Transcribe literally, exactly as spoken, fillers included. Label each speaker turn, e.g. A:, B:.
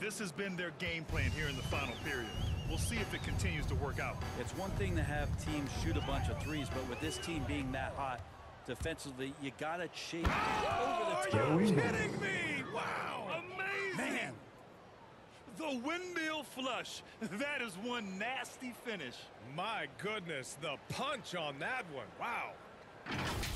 A: This has been their game plan here in the final period. We'll see if it continues to work out.
B: It's one thing to have teams shoot a bunch of threes, but with this team being that hot defensively, you got to chase
A: oh,
B: over the top.
A: Are you kidding me? Wow, amazing.
B: Man.
A: The windmill flush. That is one nasty finish.
C: My goodness, the punch on that one. Wow.